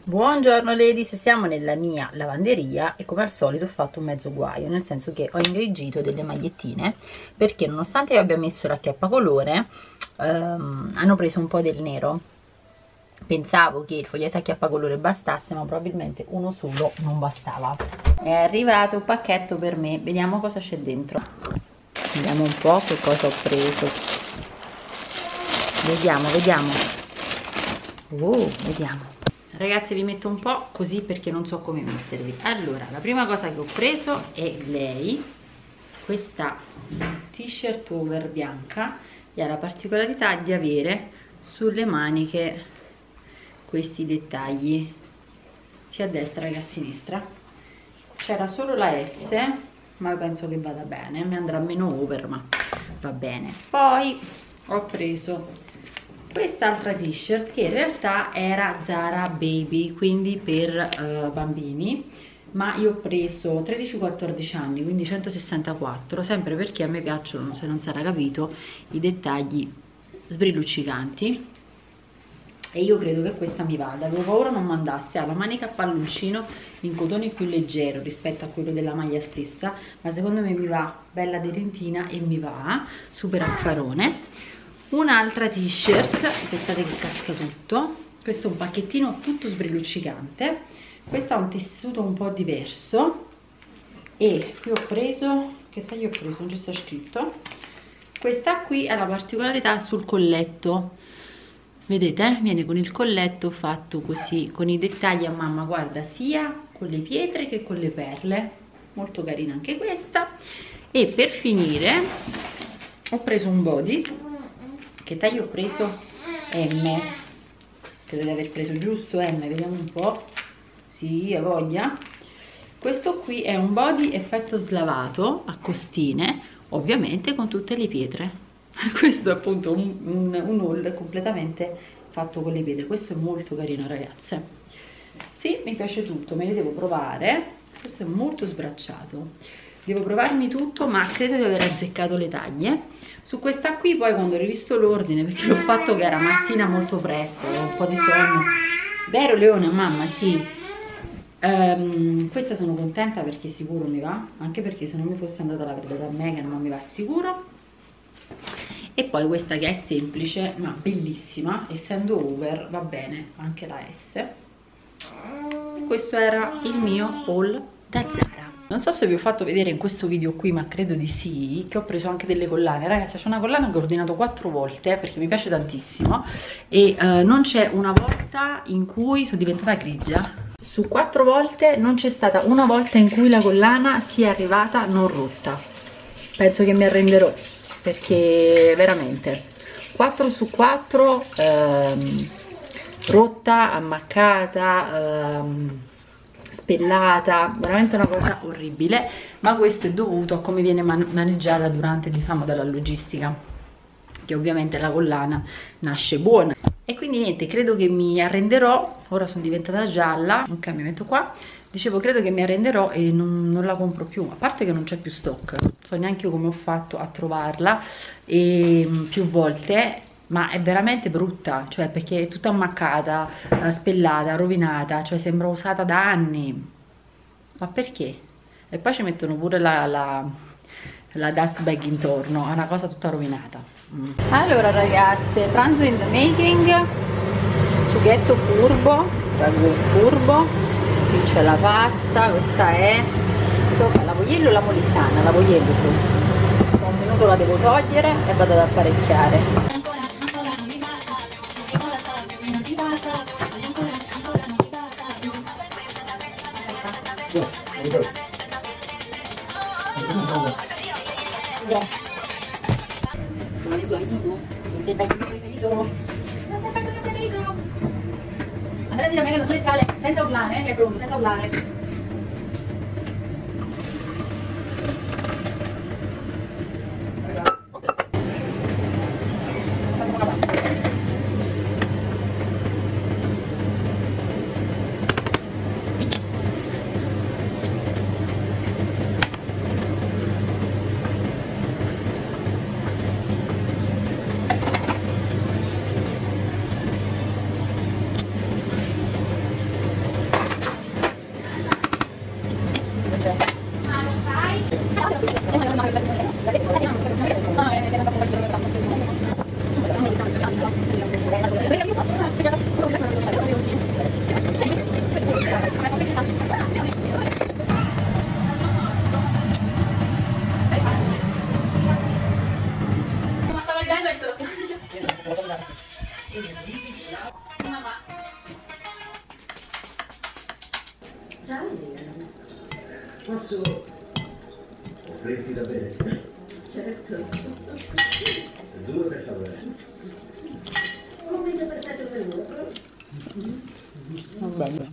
Buongiorno ladies, siamo nella mia lavanderia e come al solito ho fatto un mezzo guaio, nel senso che ho ingrigito delle magliettine perché nonostante io abbia messo l'acchiappacolore hanno preso un po' del nero. Pensavo che il foglietto acchiappacolore bastasse, ma probabilmente uno solo non bastava. È arrivato un pacchetto per me, vediamo cosa c'è dentro. Vediamo un po' che cosa ho preso. Vediamo. Vediamo. Ragazzi, vi metto un po' così perché non so come mettervi. Allora, la prima cosa che ho preso è lei, questa t-shirt over bianca, e ha la particolarità di avere sulle maniche questi dettagli sia a destra che a sinistra. C'era solo la S, ma penso che vada bene, mi andrà meno over, ma va bene. Poi ho preso quest'altra t-shirt che in realtà era Zara Baby, quindi per bambini, ma io ho preso 13-14 anni, quindi 164, sempre perché a me piacciono, se non si era capito, i dettagli sbrilluccicanti e io credo che questa mi vada. Avevo paura non mandasse, ha la manica a palloncino in cotone più leggero rispetto a quello della maglia stessa, ma secondo me mi va, bella aderentina e mi va, super affarone. Un'altra t-shirt, aspettate che casca tutto, questo è un pacchettino tutto sbrilluccicante, questo ha un tessuto un po' diverso e qui ho preso, che taglio ho preso? Non ci sta scritto. Questa qui ha la particolarità sul colletto, vedete? Viene con il colletto fatto così, con i dettagli a mamma, guarda, sia con le pietre che con le perle, molto carina anche questa. E per finire ho preso un body. Che taglio ho preso? M, credo di aver preso giusto M, vediamo un po', sì, ha voglia. Questo qui è un body effetto slavato a costine, ovviamente con tutte le pietre. Questo è appunto un haul completamente fatto con le pietre, questo è molto carino ragazze. Sì, mi piace tutto, me le devo provare, questo è molto sbracciato. Devo provarmi tutto, ma credo di aver azzeccato le taglie. Su questa qui poi quando ho rivisto l'ordine, perché l'ho fatto che era mattina molto presto, avevo un po' di sonno. Vero Leone, mamma, sì. Questa sono contenta perché sicuro mi va, anche perché se non mi fosse andata la predata a Megan non mi va sicuro. E poi questa che è semplice ma bellissima, essendo over va bene anche la S. Questo era il mio haul da Zara. Non so se vi ho fatto vedere in questo video qui, ma credo di sì, che ho preso anche delle collane. Ragazzi, c'è una collana che ho ordinato 4 volte perché mi piace tantissimo e non c'è una volta in cui sono diventata grigia. Su 4 volte non c'è stata una volta in cui la collana sia arrivata non rotta. Penso che mi arrenderò perché veramente 4 su 4 rotta, ammaccata, spellata, veramente una cosa orribile, ma questo è dovuto a come viene maneggiata durante, diciamo, dalla logistica, che ovviamente la collana nasce buona. E quindi niente, credo che mi arrenderò. Ora sono diventata gialla, ok, mi metto qua. Dicevo, credo che mi arrenderò e non la compro più, a parte che non c'è più stock, non so neanche io come ho fatto a trovarla e più volte, ma è veramente brutta, cioè perché è tutta ammaccata, spellata, rovinata, cioè sembra usata da anni. Ma perché? E poi ci mettono pure la dust bag intorno, è una cosa tutta rovinata. Allora ragazze, pranzo in the making, sughetto furbo, ragù furbo, qui c'è la pasta, questa è l'avoiello o la molisana, l'avoiello forse. Tra un minuto la devo togliere e vado ad apparecchiare. Sono le sue tu, questo è il bagno preferito. Questo è il bagno preferito. Andate a dire a me che non sulle scale, senza urlare, che è pronto, senza urlare. Posso offrirti da bere? Certo. Due per favore. Un momento perfetto per voi. Va bene.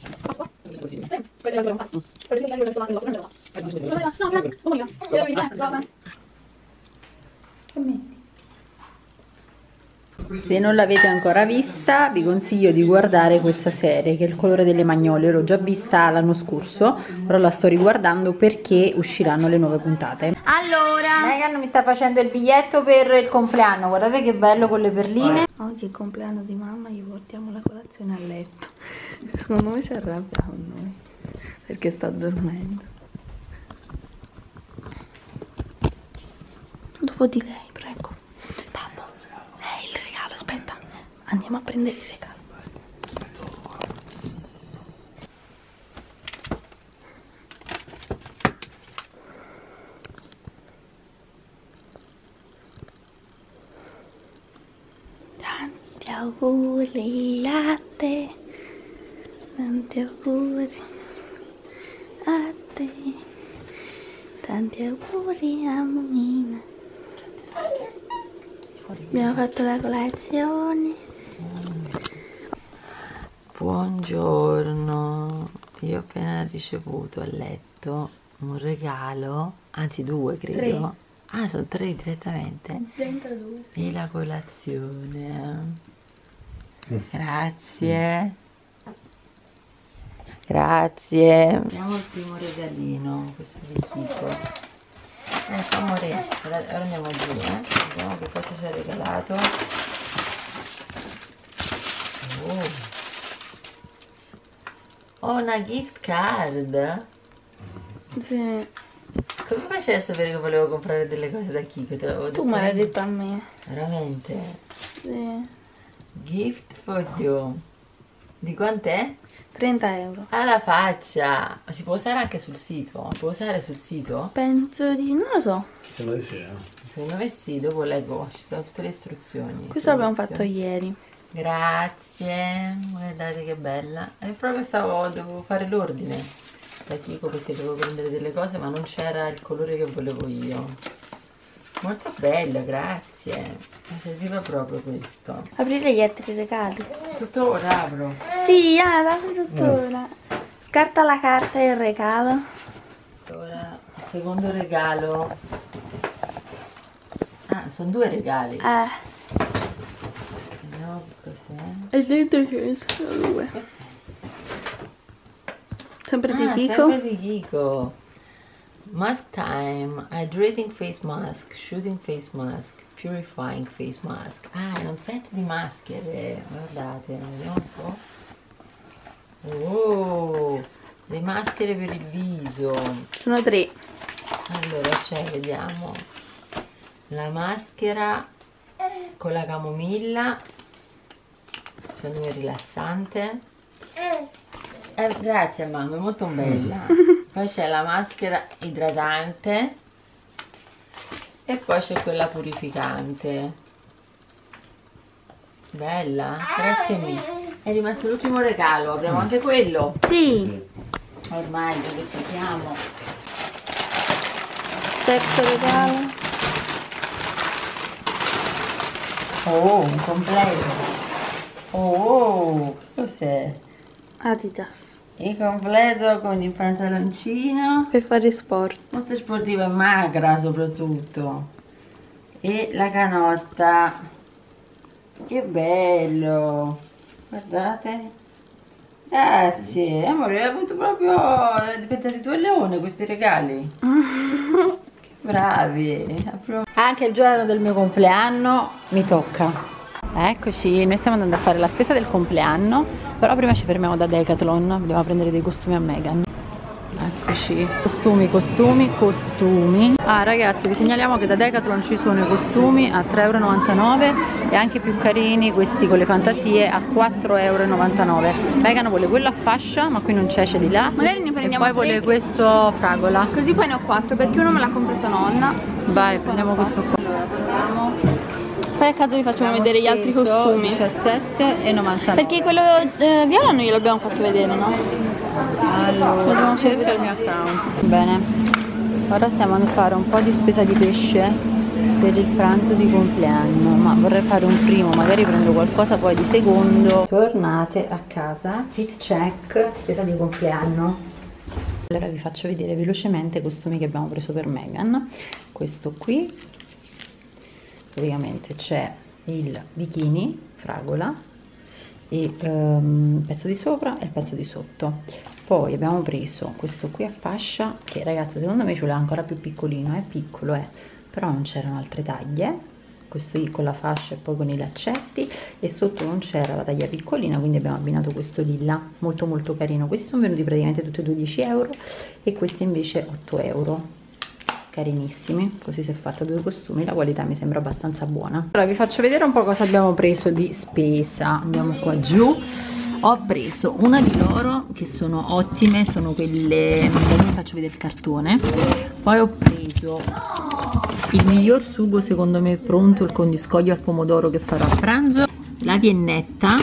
Se non l'avete ancora vista, vi consiglio di guardare questa serie, che è Il colore delle Magnole. L'ho già vista l'anno scorso, però la sto riguardando perché usciranno le nuove puntate. Allora, Megan mi sta facendo il biglietto per il compleanno, guardate che bello con le perline. Oggi è il compleanno di mamma, gli portiamo la colazione a letto. Secondo me si arrabbia con noi perché sta dormendo. Dopo di lei, prego. Babbo, è il regalo, aspetta. Andiamo a prendere il regalo. Tanti auguri latte, tanti auguri a te, tanti auguri a Momina. Abbiamo fatto la colazione. Buongiorno, io ho appena ricevuto a letto un regalo, anzi due credo. Ah, sono tre direttamente? Dentro due, sì. E la colazione. Grazie. Grazie. Vediamo il primo regalino, questo di Kiko. Amore, ora andiamo giù, vediamo che cosa ci ha regalato. Oh, una gift card. Sì. Come facevi a sapere che volevo comprare delle cose da Kiko? Te l'avevo detto. Tu me l'hai detto a me. Veramente? Sì. Gift for you. Di quant'è? 30 euro. Alla faccia! Ma si può usare anche sul sito? Può usare sul sito? Penso di... non lo so. Sembra di sì, Secondo me sì, dopo leggo, ci sono tutte le istruzioni. Questo l'abbiamo fatto ieri. Grazie, guardate che bella. E proprio dovevo fare l'ordine da Kiko perché dovevo prendere delle cose ma non c'era il colore che volevo io. Molto bello, grazie. Mi serviva proprio questo. Aprire gli altri regali. Tuttora apro. Sì, apri tuttora. Scarta la carta e il regalo. Allora, il secondo regalo. Ah, sono due regali. Vediamo che cos'è. E dentro ce ne sono due. Cos'è? Sempre di Ah, Kiko. sempre di Kiko. Mask time, hydrating face mask, shooting face mask, purifying face mask. Ah, è un set di maschere, guardate, vediamo un po'. Oh, le maschere per il viso. Sono 3. Allora, vediamo. La maschera con la camomilla, secondo me è rilassante. Grazie mamma, è molto bella. Poi c'è la maschera idratante e poi c'è quella purificante. Bella, grazie mille. È rimasto l'ultimo regalo, apriamo anche quello. Sì. Ormai lo ripetiamo. Terzo regalo. Oh, un completo. Oh, cos'è? Adidas. Il completo con il pantaloncino. Per fare sport. Molto sportiva e magra soprattutto. E la canotta. Che bello. Guardate. Grazie. Amore, hai avuto proprio... Pensate tu al leone questi regali. Che bravi. Anche il giorno del mio compleanno mi tocca. Eccoci, noi stiamo andando a fare la spesa del compleanno, però prima ci fermiamo da Decathlon, andiamo a prendere dei costumi a Megan. Ecco. eccoci. Costumi. Ah ragazzi, vi segnaliamo che da Decathlon ci sono i costumi a 3,99 € e anche più carini questi con le fantasie a 4,99 €. Megan vuole quello a fascia, ma qui non c'è di là. Magari ne prendiamo e poi vuole questo fragola. Così poi ne ho 4 perché uno me l'ha comprato nonna. Vai, prendiamo questo qua. Poi a casa vi facciamo vedere gli altri costumi. 17,99 €. Perché quello viola noi gliel'abbiamo fatto vedere, no? Allora, cerca il mio account. Bene, ora stiamo a fare un po' di spesa di pesce per il pranzo di compleanno, ma vorrei fare un primo, magari prendo qualcosa poi di secondo. Tornate a casa, fit check, spesa di compleanno. Allora vi faccio vedere velocemente i costumi che abbiamo preso per Megan. Questo qui, praticamente c'è il bikini, fragola, e il pezzo di sopra e il pezzo di sotto. Poi abbiamo preso questo qui a fascia, che ragazzi secondo me ce l'ha ancora più piccolino, è piccolo però non c'erano altre taglie. Questo qui con la fascia e poi con i laccetti, e sotto non c'era la taglia piccolina, quindi abbiamo abbinato questo lilla, molto molto carino. Questi sono venuti praticamente tutti e due 10 € e questi invece 8 €. Carinissimi, così si è fatta 2 costumi, la qualità mi sembra abbastanza buona. Allora vi faccio vedere un po' cosa abbiamo preso di spesa. Andiamo qua giù. Ho preso una di loro che sono ottime, sono quelle, vi faccio vedere il cartone. Poi ho preso il miglior sugo secondo me pronto, il condiscoglio al pomodoro che farò a pranzo, la viennetta,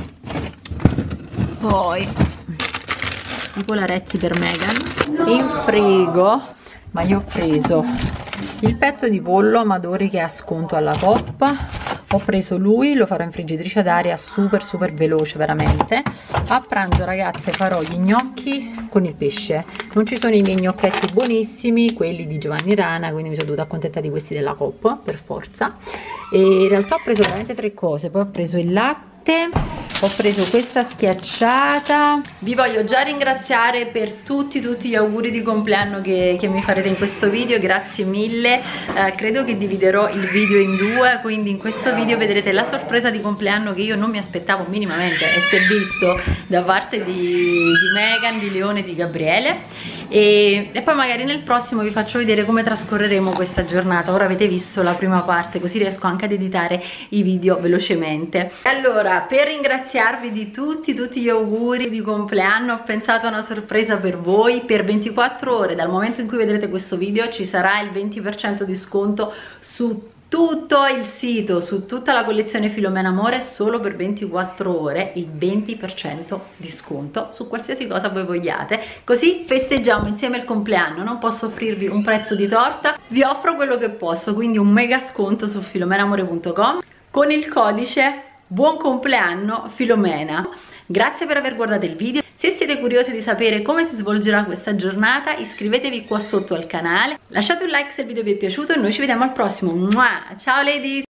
poi i polaretti per Megan, in frigo. Ma io ho preso il petto di pollo Amadori che è a sconto alla Coop, ho preso lui, lo farò in friggitrice ad aria super veloce veramente. A pranzo ragazze farò gli gnocchi con il pesce, non ci sono i miei gnocchetti buonissimi, quelli di Giovanni Rana, quindi mi sono dovuta accontentare di questi della Coop per forza. E in realtà ho preso veramente 3 cose, poi ho preso il latte, ho preso questa schiacciata. Vi voglio già ringraziare per tutti gli auguri di compleanno che mi farete in questo video, grazie mille. Credo che dividerò il video in 2, quindi in questo video vedrete la sorpresa di compleanno che io non mi aspettavo minimamente e si è visto da parte di Megan, di Leone e di Gabriele. E poi magari nel prossimo vi faccio vedere come trascorreremo questa giornata. Ora avete visto la prima parte, così riesco anche ad editare i video velocemente. Allora, per ringraziarvi di tutti gli auguri di compleanno, ho pensato a una sorpresa per voi. Per 24 ore dal momento in cui vedrete questo video ci sarà il 20% di sconto su tutto il sito, su tutta la collezione Filomena Amore, solo per 24 ore il 20% di sconto su qualsiasi cosa voi vogliate, così festeggiamo insieme il compleanno. Non posso offrirvi un prezzo di torta, vi offro quello che posso, quindi un mega sconto su filomenamore.com con il codice buon compleanno Filomena. Grazie per aver guardato il video. Se siete curiosi di sapere come si svolgerà questa giornata, iscrivetevi qua sotto al canale, lasciate un like se il video vi è piaciuto e noi ci vediamo al prossimo. Ciao ladies!